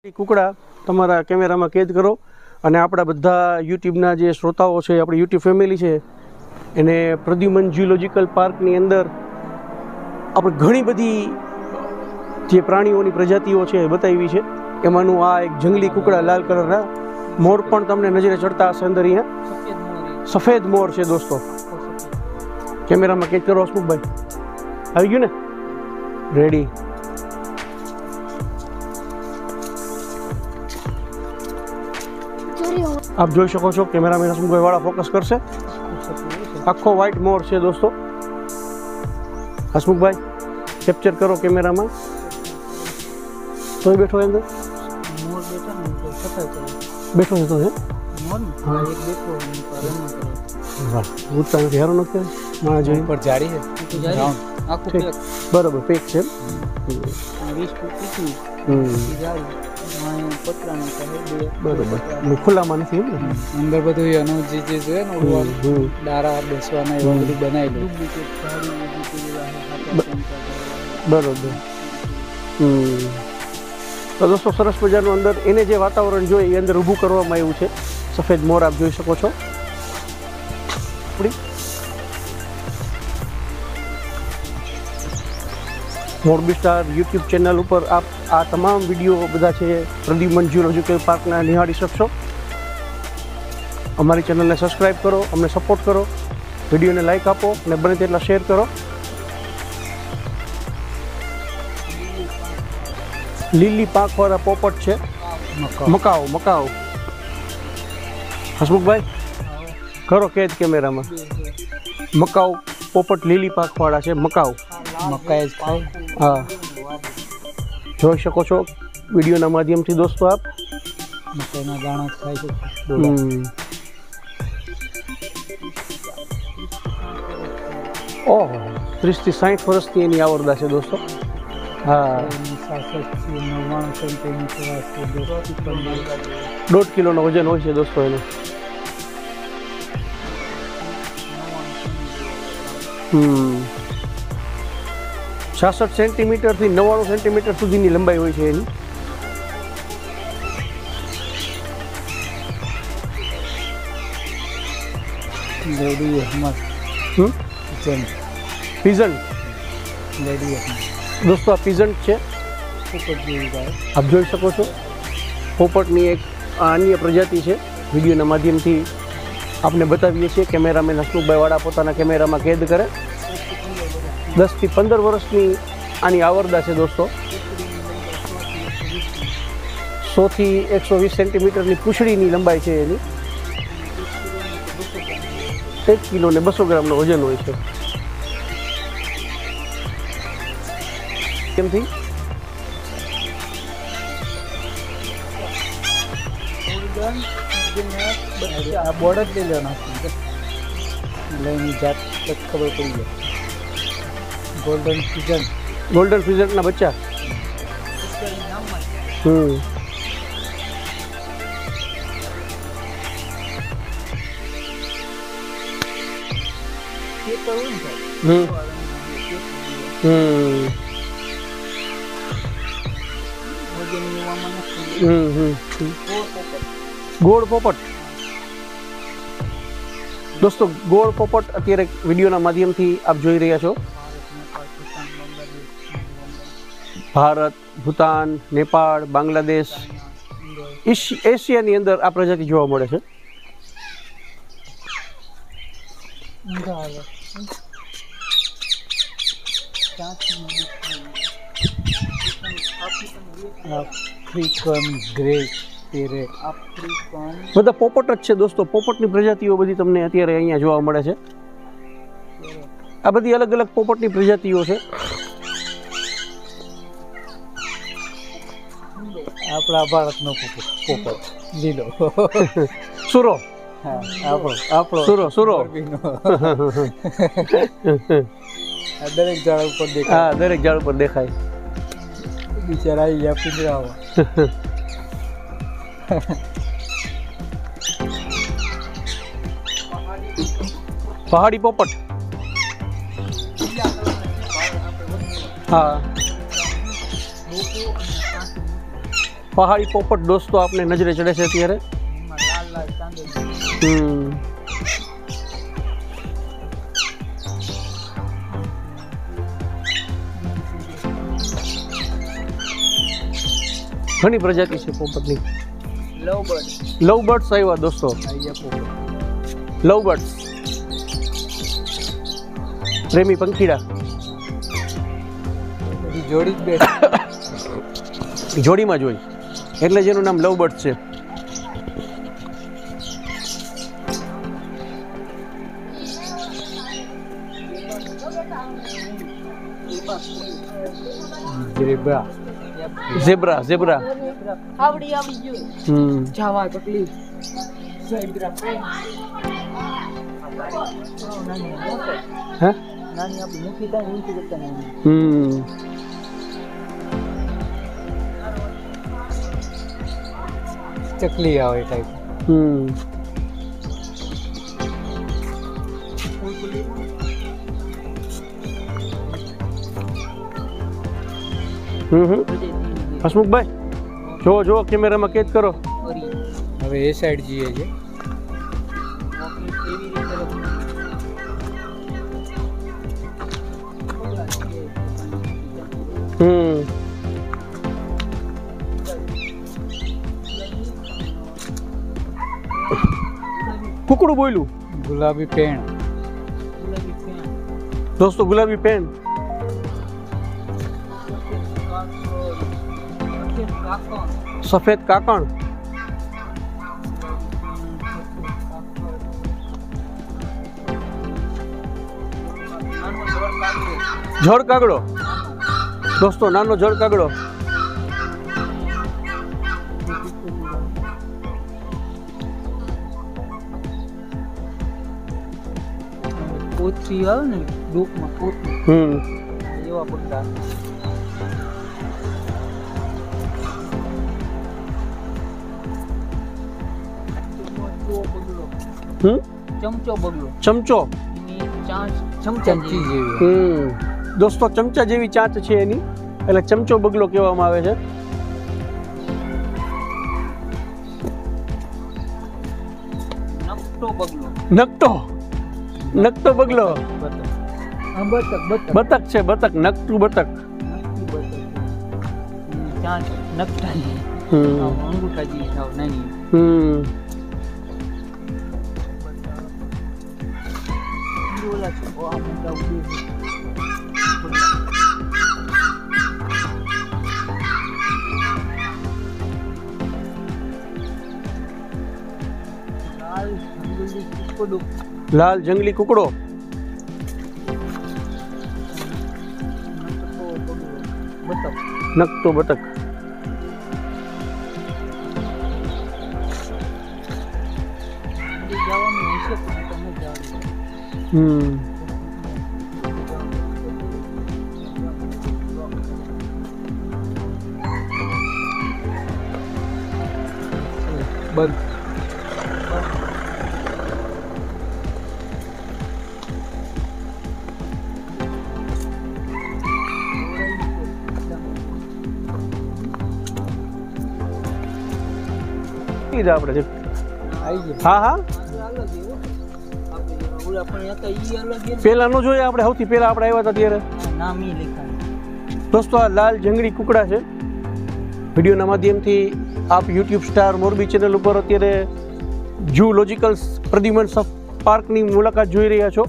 કુકડા તમારા કેમેરામાં કેદ કરો અને આપણા બધા યુટ્યુબના જે શ્રોતાઓ છે, આપણી યુટ્યુબ ફેમિલી છે, એને પ્રદ્યુમન ઝૂઓલોજિકલ પાર્કની અંદર આપણે ઘણી બધી જે પ્રાણીઓની પ્રજાતિઓ છે બતાવી છે. એમાંનું આ એક જંગલી કુકડા લાલ કલરના મોર પણ તમને નજરે ચડતા હશે અંદર. અહીંયા સફેદ મોર છે દોસ્તો. કેમેરામાં કેદ કરો હસમુખભાઈ. આવી ગયું ને? રેડી. आप જોઈ શકો છો કેમેરામેન હસમુખભાઈ વાળા ફોકસ કરશે. આખો વ્હાઇટ મોર છે દોસ્તો. હસમુખભાઈ કેપ્ચર કરો કેમેરામાં. તોય બેઠો અંદર બેઠો છે તો છે. વાહ, ઉડતા નથી. હારો નથી મારા જોઈ પર જાડી છે. બરાબર પેક છે. બરોબર, ખુલ્લામાં નથી એમ ને? અંદર બધું એનું જે છે ને ઓલું દારા બેસવાના એવા બધું બનાવેલું. બરોબર. તો દોસ્તો સરસ મજાનું અંદર એને જે વાતાવરણ જોઈએ એ અંદર ઊભું કરવામાં આવ્યું છે. સફેદ મોર આપ જોઈ શકો છો. મોરબી સ્ટાર યુટ્યુબ ચેનલ ઉપર આપ આ તમામ વિડીયો બધા છે પ્રદ્યુમન ઝૂઓલોજિકલ પાર્કના નિહાળી શકશો. અમારી ચેનલને સબસ્ક્રાઈબ કરો, અમને સપોર્ટ કરો, વિડીયોને લાઈક આપો અને બને તેટલા શેર કરો. લીલી પાંખવાળા પોપટ છે. મકાઉ. હસમુખભાઈ કરો કેદ કેમેરામાં. મકાઉ પોપટ લીલી પાંખવાળા છે. મકાઈ જ ખાય. હા, જોઈ શકો છો વિડીયોના માધ્યમથી દોસ્તો આપ. મકાઈના દાણા ખાય છે. ઓહો, 30 થી 60 વર્ષથી એની આવરદા છે દોસ્તો. હા, 99 સેન્ટીમીટર 1.5 કિલોનો વજન હોય છે દોસ્તો એનું. 66 સેન્ટીમીટરથી 99 સેન્ટીમીટર સુધીની લંબાઈ હોય છે એની. પીઝન્ટ દોસ્તો, આ પીઝન્ટ છે. આપ જોઈ શકો છો પોપટની એક અન્ય પ્રજાતિ છે. વિડીયોના માધ્યમથી આપને બતાવીએ છીએ. કેમેરામેન હસમુખભાઈ વાળા પોતાના કેમેરામાં કેદ કરે. 10 થી 15 વર્ષની આની આવરદા છે દોસ્તો. 100 થી 120 સેન્ટીમીટરની પૂંછડીની લંબાઈ છે એની. 1 કિલો ને 200 ગ્રામનો વજન હોય છે. કેમથી આ બોર્ડ જ લઈ લેવાના એટલે એની જાત ખબર પડી જાય. ગોલ્ડન ફિઝન્ટના બચ્ચા. ગોળ પોપટ દોસ્તો, ગોળ પોપટ અત્યારે વિડીયોના માધ્યમથી આપ જોઈ રહ્યા છો. ભારત, ભૂતાન, નેપાળ, બાંગ્લાદેશ, એશિયાની અંદર આ પ્રજાતિ જોવા મળે છે. African grey parrot. બધા પોપટ જ છે દોસ્તો. પોપટની પ્રજાતિઓ બધી તમને અત્યારે અહીંયા જોવા મળે છે. આ બધી અલગ અલગ પોપટની પ્રજાતિઓ છે. આપણા ભારતનો પોપટ લીલો સુરો. આપણો સુરો. દરેક ઝાડ ઉપર દેખાય. હા, દરેક ઝાડ ઉપર દેખાય. બિચારા અહીંયા પિંજરામાં. પહાડી પોપટ. હા, પહાડી પોપટ દોસ્તો આપને નજરે ચડે છે અત્યારે. એમાં લાલ લાલ ચાંદોલી. ઘણી પ્રજાતિ છે પોપટની. લવબર્ડ. લવબર્ડ્સ આવ્યા દોસ્તો. આયા પોપટ. લવબર્ડ્સ પ્રેમી પંખીડા. બધી જોડી જ બેઠી. જોડીમાં જ હોય એટલે જેનું નામ લવબર્ડ છે. ઝેબ્રા. Zebra zebra. આવડી ગયું. જાવા તકલીફ. ઝેબ્રા પ્રેમ. હે નાની આપણી મુઠ્ઠી થાય ને ઊંચી કરતા નહીં. ચકલી આવે ટાઈપ. હસમુખભાઈ જો જો કેમેરામાં કેદ કરો. હવે એ સાઈડ જઈએ છે. કુકડું બોલ્યું. ગુલાબી પેણ. દોસ્તો ગુલાબી પેન. સફેદ કાકણ. જળ કાગડો દોસ્તો, નાનો જળ કાગડો. કોચી આવે ને ડૂકમાં કોચી એવા પગલા. ચમચો બગલો. ચમચો. ચમચી જેવી. દોસ્તો ચમચા જેવી ચાંચ છે એની, એટલે ચમચો બગલો કહેવામાં આવે છે. નકટો બગલો. નકટો બગલો. બતક છે, બતક. નકટું બતક. ચાંચ નકટાની. અંગૂઠા જેવી થાવ નાની. લાલ જંગલી કુકડો. નકટો બતક. બંધ. આપણે હા હા પેલા નો જોઈએ આપણે. સૌથી પેલા આપણે આવ્યા હતા ત્યારે દોસ્તો આ લાલ જંગલી કુકડા છે. વિડીયોના માધ્યમથી આપ યુટ્યુબ સ્ટાર મોરબી ચેનલ ઉપર અત્યારે ઝૂલોજિકલ પ્રદ્યુમન પાર્કની મુલાકાત જોઈ રહ્યા છો.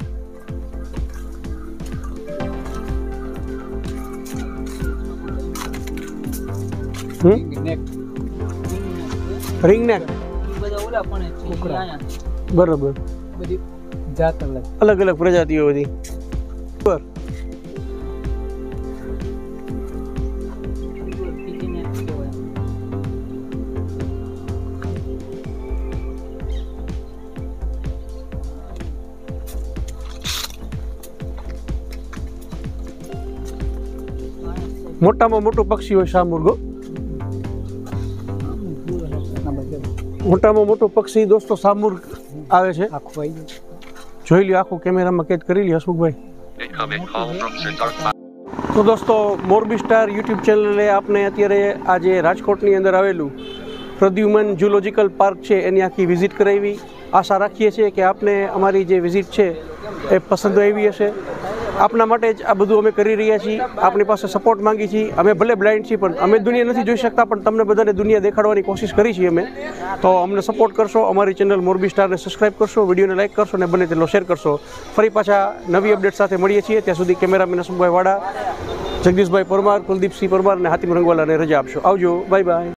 રિંગનેક બરાબર. બધી જાત અલગ અલગ પ્રજાતિઓ બધી. મોટામાં મોટું પક્ષી હોય શાહમૃગો. મોટામાં મોટું પક્ષી દોસ્તો શાહમૃગ આવે છે. જોઈ લ્યો, આખું કેમેરામાં કેદ કરી લ્યો હસમુખભાઈ. તો તો દોસ્તો, મોરબી સ્ટાર યુટ્યુબ ચેનલે આપને અત્યારે આજે રાજકોટની અંદર આવેલું પ્રદ્યુમન ઝૂલોજિકલ પાર્ક છે એની આખી વિઝિટ કરાવી. આશા રાખીએ છીએ કે આપને અમારી જે વિઝિટ છે એ પસંદ આવી હશે. આપના માટે જ આ બધું અમે કરી રહ્યા છીએ. આપણી પાસે સપોર્ટ માંગી છીએ. અમે ભલે બ્લાઇન્ડ છીએ પણ અમે દુનિયા નથી જોઈ શકતા, પણ તમને બધાને દુનિયા દેખાડવાની કોશિશ કરી છીએ અમે. તો અમને સપોર્ટ કરશો, અમારી ચેનલ મોરબી સ્ટારને સબસ્ક્રાઈબ કરશો, વિડીયોને લાઇક કરશો અને બને તેટલો શેર કરશો. ફરી પાછા નવી અપડેટ સાથે મળીએ છીએ. ત્યાં સુધી કેમેરામેન અશોકભાઈ વાડા, જગદીશભાઈ પરમાર, કુલદીપસિંહ પરમાર અને હાતિમ રંગવાલાને રજા આપશો. આવજો, બાય બાય.